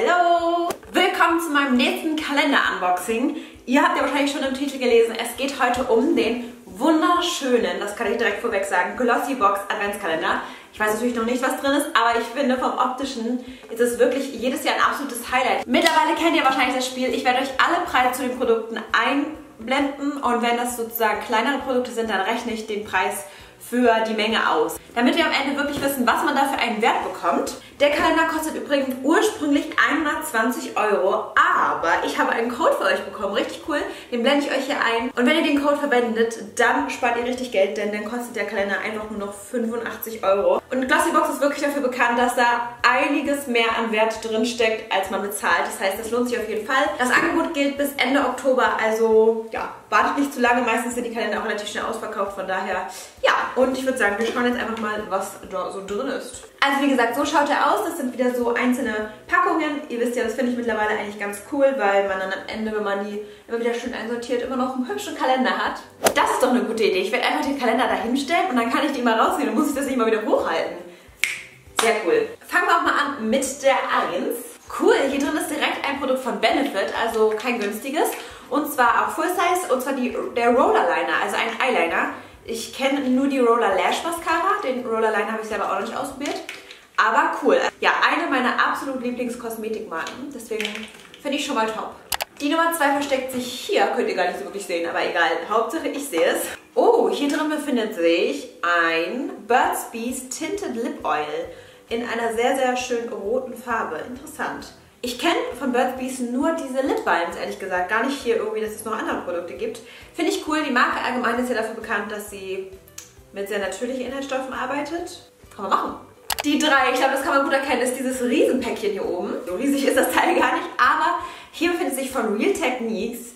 Hallo! Willkommen zu meinem nächsten Kalender-Unboxing. Ihr habt ja wahrscheinlich schon im Titel gelesen, es geht heute um den wunderschönen, das kann ich direkt vorweg sagen, Glossybox Adventskalender. Ich weiß natürlich noch nicht, was drin ist, aber ich finde, vom Optischen ist es wirklich jedes Jahr ein absolutes Highlight. Mittlerweile kennt ihr wahrscheinlich das Spiel. Ich werde euch alle Preise zu den Produkten einblenden und wenn das sozusagen kleinere Produkte sind, dann rechne ich den Preis für die Menge aus. Damit wir am Ende wirklich wissen, was man da für einen Wert bekommt. Der Kalender kostet übrigens ursprünglich 120 €, aber ich habe einen Code für euch bekommen, richtig cool, den blende ich euch hier ein. Und wenn ihr den Code verwendet, dann spart ihr richtig Geld, denn dann kostet der Kalender einfach nur noch 85 €. Und Glossybox ist wirklich dafür bekannt, dass da einiges mehr an Wert drin steckt, als man bezahlt. Das heißt, das lohnt sich auf jeden Fall. Das Angebot gilt bis Ende Oktober, also ja, wartet nicht zu lange. Meistens sind die Kalender auch relativ schnell ausverkauft, von daher ja. Und ich würde sagen, wir schauen jetzt einfach mal, was da so drin ist. Also wie gesagt, so schaut er aus. Das sind wieder so einzelne Packungen. Ihr wisst ja, das finde ich mittlerweile eigentlich ganz cool, weil man dann am Ende, wenn man die immer wieder schön einsortiert, immer noch einen hübschen Kalender hat. Das ist doch eine gute Idee. Ich werde einfach den Kalender da hinstellen und dann kann ich die mal rausnehmen. Dann muss ich das nicht mal wieder hochhalten. Sehr cool. Fangen wir auch mal an mit der 1. Cool, hier drin ist direkt ein Produkt von Benefit, also kein günstiges. Und zwar auch Full Size, und zwar der Roller Liner, also ein Eyeliner. Ich kenne nur die Roller Lash Mascara, den Roller Liner habe ich selber auch noch nicht ausprobiert. Aber cool. Ja, eine meiner absolut Lieblings-Kosmetikmarken, deswegen finde ich schon mal top. Die Nummer 2 versteckt sich hier, könnt ihr gar nicht so wirklich sehen, aber egal. Hauptsache ich sehe es. Oh, hier drin befindet sich ein Burt's Bees Tinted Lip Oil in einer sehr, sehr schön roten Farbe. Interessant. Ich kenne von Burt's Bees nur diese Lip Balms, ehrlich gesagt. Gar nicht hier irgendwie, dass es noch andere Produkte gibt. Finde ich cool. Die Marke allgemein ist ja dafür bekannt, dass sie mit sehr natürlichen Inhaltsstoffen arbeitet. Kann man machen. Die 3, ich glaube, das kann man gut erkennen, ist dieses Riesenpäckchen hier oben. So riesig ist das Teil gar nicht, aber hier befindet sich von Real Techniques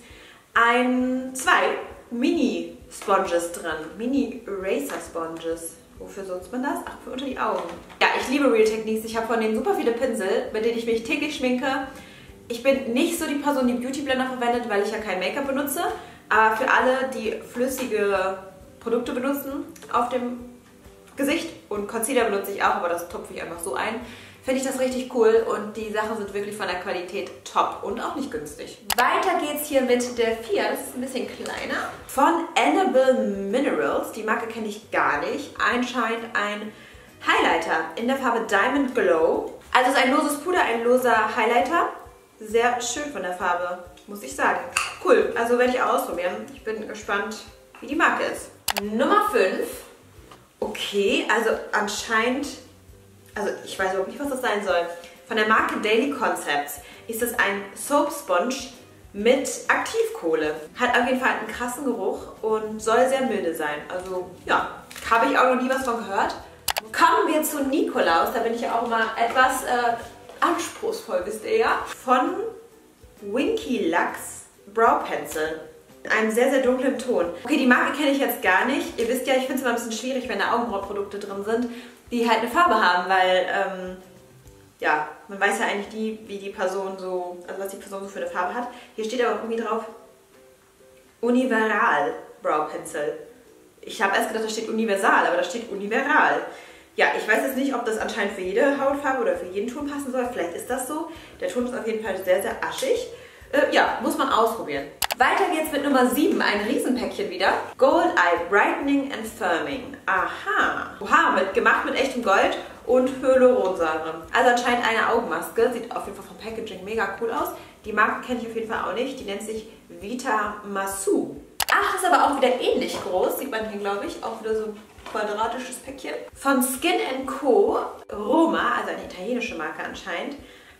zwei Mini-Sponges drin. Mini-Eraser-Sponges. Wofür sonst man das? Ach, für unter die Augen. Ja, ich liebe Real Techniques. Ich habe von denen super viele Pinsel, mit denen ich mich täglich schminke. Ich bin nicht so die Person, die Beauty Blender verwendet, weil ich ja kein Make-up benutze. Aber für alle, die flüssige Produkte benutzen auf dem Gesicht, und Concealer benutze ich auch, aber das tupfe ich einfach so ein, finde ich das richtig cool und die Sachen sind wirklich von der Qualität top und auch nicht günstig. Weiter geht's hier mit der 4, das ist ein bisschen kleiner, von Annabelle Minerals. Die Marke kenne ich gar nicht. Anscheinend ein Highlighter in der Farbe Diamond Glow. Also es ist ein loses Puder, ein loser Highlighter. Sehr schön von der Farbe, muss ich sagen. Cool, also werde ich ausprobieren. Ich bin gespannt, wie die Marke ist. Nummer 5. Okay, also anscheinend, also ich weiß überhaupt nicht, was das sein soll. Von der Marke Daily Concepts ist es ein Soap Sponge mit Aktivkohle. Hat auf jeden Fall einen krassen Geruch und soll sehr milde sein. Also ja, habe ich auch noch nie was von gehört. Kommen wir zu Nikolaus, da bin ich ja auch immer etwas anspruchsvoll, wisst ihr ja. Von Winky Lux Brow Pencil. In einem sehr, sehr dunklen Ton. Okay, die Marke kenne ich jetzt gar nicht. Ihr wisst ja, ich finde es immer ein bisschen schwierig, wenn da Augenbrauenprodukte drin sind, die halt eine Farbe haben, weil, ja, man weiß ja eigentlich nie, wie die Person so, also was die Person so für eine Farbe hat. Hier steht aber irgendwie drauf Universal Brow Pencil. Ich habe erst gedacht, da steht Universal, aber da steht Universal. Ja, ich weiß jetzt nicht, ob das anscheinend für jede Hautfarbe oder für jeden Ton passen soll. Vielleicht ist das so. Der Ton ist auf jeden Fall sehr, sehr aschig. Ja, muss man ausprobieren. Weiter geht's mit Nummer 7, ein Riesenpäckchen wieder. Gold Eye Brightening and Firming. Aha. Oha, gemacht mit echtem Gold und Hyaluronsäure. Also anscheinend eine Augenmaske. Sieht auf jeden Fall vom Packaging mega cool aus. Die Marke kenne ich auf jeden Fall auch nicht. Die nennt sich Vita Masu. Ach, ist aber auch wieder ähnlich groß. Sieht man hier, glaube ich. Auch wieder so ein quadratisches Päckchen. Von Skin Co. Roma, also eine italienische Marke anscheinend.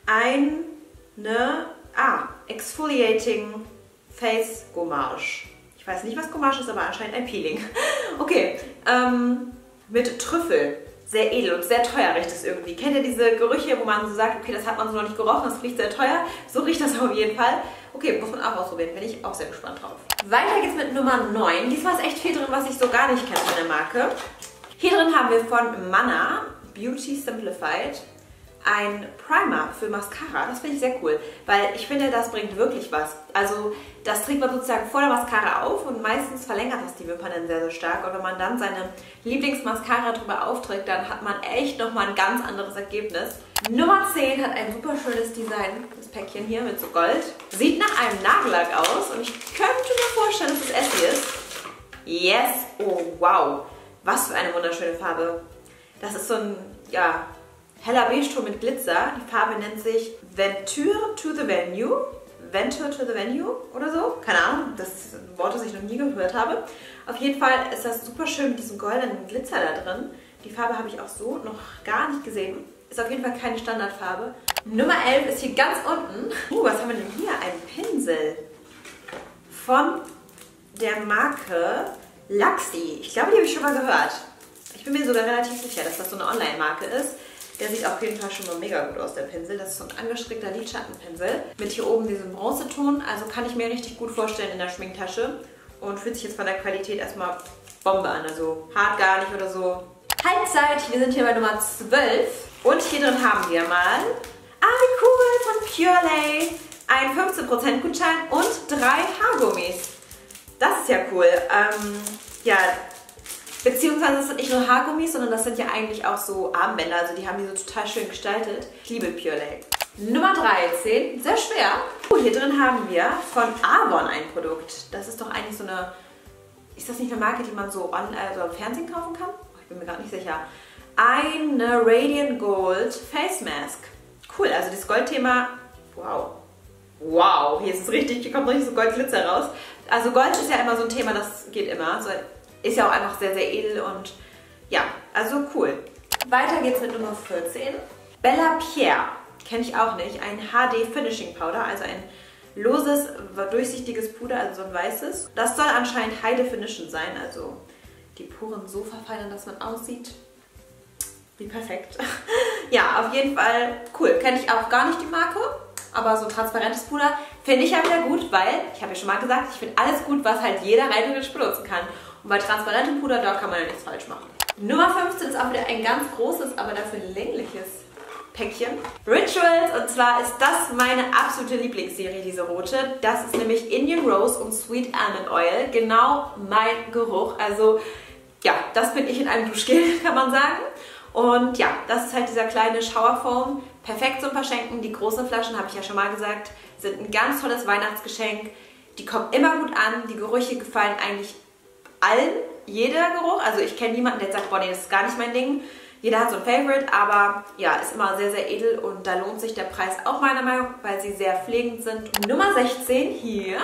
Exfoliating Face Gommage. Ich weiß nicht, was Gommage ist, aber anscheinend ein Peeling. Okay, mit Trüffel. Sehr edel und sehr teuer riecht es irgendwie. Kennt ihr diese Gerüche, wo man so sagt, okay, das hat man so noch nicht gerochen, das riecht sehr teuer. So riecht das auf jeden Fall. Okay, muss man auch ausprobieren, bin ich auch sehr gespannt drauf. Weiter geht's mit Nummer 9. Diesmal ist echt viel drin, was ich so gar nicht kenne von der Marke. Hier drin haben wir von Manna Beauty Simplified ein Primer für Mascara. Das finde ich sehr cool, weil ich finde, das bringt wirklich was. Also das trägt man sozusagen vor der Mascara auf und meistens verlängert das die Wimpern dann sehr, sehr stark. Und wenn man dann seine Lieblingsmascara drüber aufträgt, dann hat man echt nochmal ein ganz anderes Ergebnis. Nummer 10 hat ein super schönes Design, das Päckchen hier mit so Gold. Sieht nach einem Nagellack aus und ich könnte mir vorstellen, dass es Essie ist. Yes! Oh, wow! Was für eine wunderschöne Farbe. Das ist so ein, ja, heller Beige-Ton mit Glitzer. Die Farbe nennt sich Venture to the Venue. Venture to the Venue oder so. Keine Ahnung, das ist ein Wort, das ich noch nie gehört habe. Auf jeden Fall ist das super schön mit diesem goldenen Glitzer da drin. Die Farbe habe ich auch so noch gar nicht gesehen. Ist auf jeden Fall keine Standardfarbe. Nummer 11 ist hier ganz unten. Was haben wir denn hier? Ein Pinsel von der Marke Luxie. Ich glaube, die habe ich schon mal gehört. Ich bin mir sogar relativ sicher, dass das so eine Online-Marke ist. Der sieht auf jeden Fall schon mal mega gut aus, der Pinsel. Das ist so ein angestrickter Lidschattenpinsel mit hier oben diesem Bronzeton. Also kann ich mir richtig gut vorstellen in der Schminktasche. Und fühlt sich jetzt von der Qualität erstmal Bombe an. Also hart gar nicht oder so. Halbzeit, wir sind hier bei Nummer 12. Und hier drin haben wir mal, wie cool, von Purelay. Ein 15% Gutschein und 3 Haargummis. Das ist ja cool. Ja, beziehungsweise das sind nicht nur Haargummis, sondern das sind ja eigentlich auch so Armbänder. Also die haben die so total schön gestaltet. Ich liebe Purelay. Nummer 13, sehr schwer. Hier drin haben wir von Avon ein Produkt. Das ist doch eigentlich so eine, ist das nicht eine Marke, die man so im Fernsehen kaufen kann? Ich bin mir gerade nicht sicher. Eine Radiant Gold Face Mask. Cool, also das Goldthema, wow. Wow, hier ist es richtig, hier kommt richtig so Goldglitzer raus. Also Gold ist ja immer so ein Thema, das geht immer. Also ist ja auch einfach sehr, sehr edel und ja, also cool. Weiter geht's mit Nummer 14. Bella Pierre, kenne ich auch nicht. Ein HD Finishing Powder, also ein loses, durchsichtiges Puder, also so ein weißes. Das soll anscheinend High Definition sein, also die Poren so verfeinern, dass man aussieht wie perfekt. Ja, auf jeden Fall cool. Kenne ich auch gar nicht die Marke. Aber so transparentes Puder finde ich ja wieder gut, weil, ich habe ja schon mal gesagt, ich finde alles gut, was halt jeder rein theoretisch benutzen kann. Und bei transparentem Puder, da kann man ja nichts falsch machen. Nummer 15 ist auch wieder ein ganz großes, aber dafür längliches Päckchen. Rituals, und zwar ist das meine absolute Lieblingsserie, diese rote. Das ist nämlich Indian Rose und Sweet Almond Oil. Genau mein Geruch. Also ja, das bin ich in einem Duschgel, kann man sagen. Und ja, das ist halt dieser kleine Showerfoam. Perfekt zum Verschenken. Die großen Flaschen, habe ich ja schon mal gesagt, sind ein ganz tolles Weihnachtsgeschenk. Die kommen immer gut an. Die Gerüche gefallen eigentlich allen. Jeder Geruch. Also ich kenne niemanden, der sagt, boah, nee, das ist gar nicht mein Ding. Jeder hat so ein Favorite, aber ja, ist immer sehr, sehr edel und da lohnt sich der Preis auch meiner Meinung nach, weil sie sehr pflegend sind. Nummer 16 hier.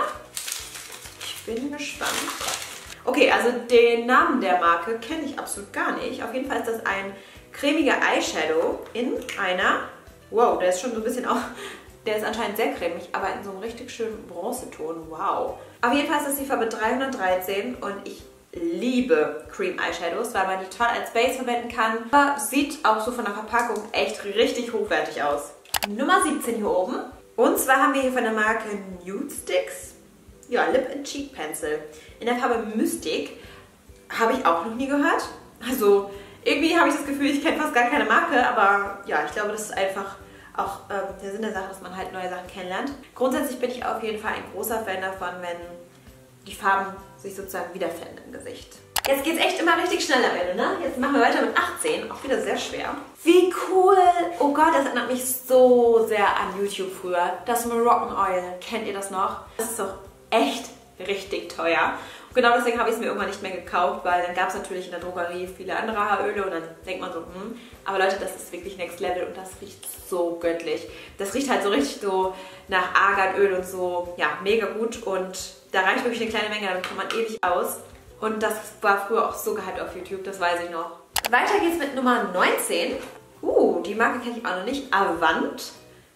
Ich bin gespannt. Okay, also den Namen der Marke kenne ich absolut gar nicht. Auf jeden Fall ist das ein cremiger Eyeshadow in einer, wow, der ist schon so ein bisschen auch, der ist anscheinend sehr cremig, aber in so einem richtig schönen Bronzeton, wow. Auf jeden Fall ist das die Farbe 313 und ich liebe Cream Eyeshadows, weil man die toll als Base verwenden kann. Aber sieht auch so von der Verpackung echt richtig hochwertig aus. Nummer 17 hier oben. Und zwar haben wir hier von der Marke Nude Sticks, ja, Lip and Cheek Pencil. In der Farbe Mystic, habe ich auch noch nie gehört. Also irgendwie habe ich das Gefühl, ich kenne fast gar keine Marke, aber ja, ich glaube, das ist einfach auch der Sinn der Sache, dass man halt neue Sachen kennenlernt. Grundsätzlich bin ich auf jeden Fall ein großer Fan davon, wenn die Farben sich sozusagen wiederfinden im Gesicht. Jetzt geht es echt immer richtig schnell am Ende, ne? Jetzt machen wir weiter mit 18, auch wieder sehr schwer. Wie cool! Oh Gott, das erinnert mich so sehr an YouTube früher. Das Moroccan Oil, kennt ihr das noch? Das ist doch echt richtig teuer. Und genau deswegen habe ich es mir irgendwann nicht mehr gekauft, weil dann gab es natürlich in der Drogerie viele andere Haaröle und dann denkt man so, aber Leute, das ist wirklich Next Level und das riecht so göttlich. Das riecht halt so richtig so nach Arganöl und so, ja, mega gut und da reicht wirklich eine kleine Menge, damit kommt man ewig aus. Und das war früher auch so gehypt auf YouTube, das weiß ich noch. Weiter geht's mit Nummer 19. Die Marke kenne ich auch noch nicht. Avant.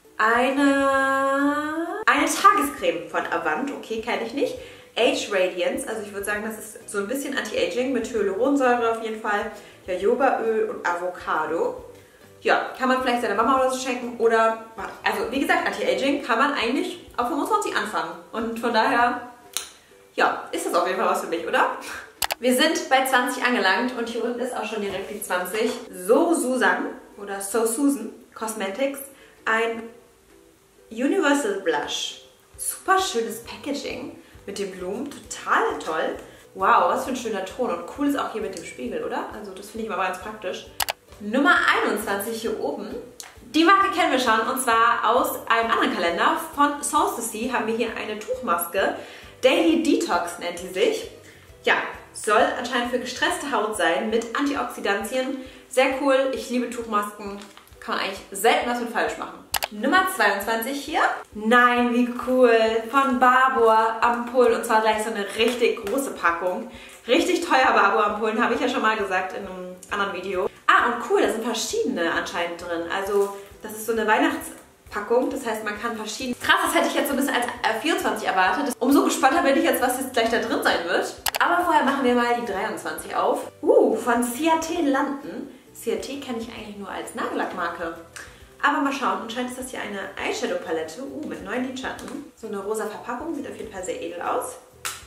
Eine Tagescreme von Avant, okay, kenne ich nicht. Age Radiance, also ich würde sagen, das ist so ein bisschen Anti-Aging mit Hyaluronsäure auf jeden Fall, Jojobaöl und Avocado. Ja, kann man vielleicht seiner Mama oder so schenken oder, also wie gesagt, Anti-Aging kann man eigentlich auf 25 anfangen. Und von daher, ja, ist das auf jeden Fall was für mich, oder? Wir sind bei 20 angelangt und hier unten ist auch schon direkt die 20. So Susan oder So Susan Cosmetics, ein Universal Blush. Super schönes Packaging mit den Blumen, total toll. Wow, was für ein schöner Ton und cool ist auch hier mit dem Spiegel, oder? Also das finde ich immer ganz praktisch. Nummer 21 hier oben, Die Marke kennen wir schon und zwar aus einem anderen Kalender. Von Sanssouci haben wir hier eine Tuchmaske. Daily Detox nennt die sich. Ja, soll anscheinend für gestresste Haut sein mit Antioxidantien. Sehr cool, ich liebe Tuchmasken. Kann man eigentlich selten was mit falsch machen. Nummer 22 hier. Nein, wie cool. Von Barbour Ampullen und zwar gleich so eine richtig große Packung. Richtig teuer Barbour Ampullen, habe ich ja schon mal gesagt in einem anderen Video. Ah, und cool, da sind verschiedene anscheinend drin. Also das ist so eine Weihnachtspackung, das heißt man kann verschiedene... Krass, das hätte ich jetzt so ein bisschen als 24 erwartet. Umso gespannter bin ich jetzt, was jetzt gleich da drin sein wird. Aber vorher machen wir mal die 23 auf. Von Ciaté London. Ciaté kenne ich eigentlich nur als Nagellackmarke. Aber mal schauen, anscheinend ist das hier eine Eyeshadow-Palette mit 9 Lidschatten. So eine rosa Verpackung, sieht auf jeden Fall sehr edel aus.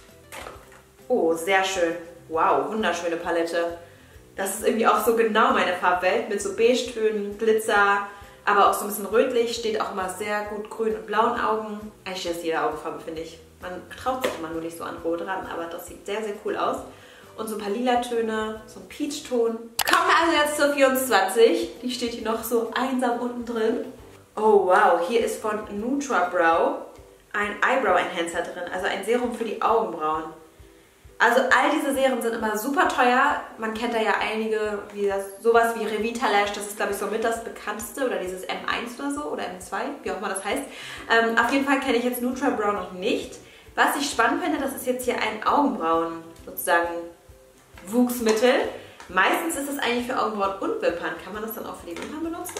Oh, sehr schön. Wow, wunderschöne Palette. Das ist irgendwie auch so genau meine Farbwelt mit so Beige-Tönen, Glitzer, aber auch so ein bisschen rötlich. Steht auch immer sehr gut grün und blauen Augen. Eigentlich ist jede Augenfarbe, finde ich. Man traut sich immer nur nicht so an Rot ran, aber das sieht sehr, sehr cool aus. Und so ein paar lila Töne, so ein Peach-Ton. Kommen wir also jetzt zur 24. Die steht hier noch so einsam unten drin. Oh wow, hier ist von Nutrabrow ein Eyebrow Enhancer drin, also ein Serum für die Augenbrauen. Also all diese Serien sind immer super teuer. Man kennt da ja einige, sowas wie Revitalash, das ist glaube ich so mit das bekannteste, oder dieses M1 oder so, oder M2, wie auch immer das heißt. Auf jeden Fall kenne ich jetzt Nutrabrow noch nicht. Was ich spannend finde, das ist jetzt hier ein Augenbrauen, sozusagen Wuchsmittel. Meistens ist es eigentlich für Augenbrauen und Wimpern. Kann man das dann auch für die Wimpern benutzen?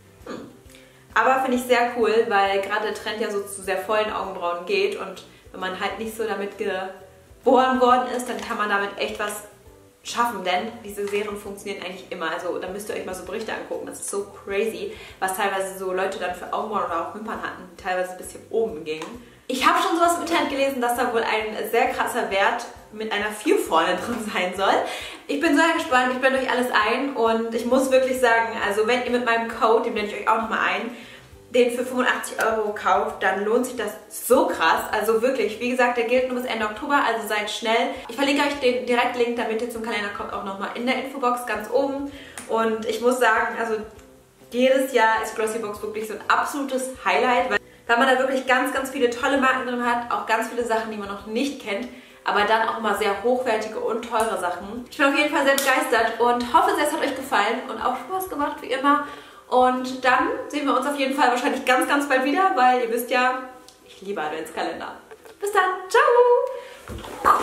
Aber finde ich sehr cool, weil gerade der Trend ja so zu sehr vollen Augenbrauen geht und wenn man halt nicht so damit geboren worden ist, dann kann man damit echt was schaffen, denn diese Serien funktionieren eigentlich immer. Also da müsst ihr euch mal so Berichte angucken. Das ist so crazy, was teilweise so Leute dann für Augenbrauen oder auch Wimpern hatten, die teilweise ein bisschen oben gingen. Ich habe schon sowas im Internet gelesen, dass da wohl ein sehr krasser Wert mit einer 4 vorne drin sein soll. Ich bin sehr gespannt, ich blende euch alles ein und ich muss wirklich sagen, also wenn ihr mit meinem Code, den blende ich euch auch nochmal ein, den für 85 € kauft, dann lohnt sich das so krass. Also wirklich, wie gesagt, der gilt nur bis Ende Oktober, also seid schnell. Ich verlinke euch den Direktlink, damit ihr zum Kalender kommt, auch nochmal in der Infobox ganz oben. Und ich muss sagen, also jedes Jahr ist Glossybox wirklich so ein absolutes Highlight, weil man da wirklich ganz, ganz viele tolle Marken drin hat, auch ganz viele Sachen, die man noch nicht kennt, aber dann auch mal sehr hochwertige und teure Sachen. Ich bin auf jeden Fall sehr begeistert und hoffe sehr, es hat euch gefallen und auch Spaß gemacht, wie immer. Und dann sehen wir uns auf jeden Fall wahrscheinlich ganz, ganz bald wieder, weil ihr wisst ja, ich liebe Adventskalender. Bis dann, ciao!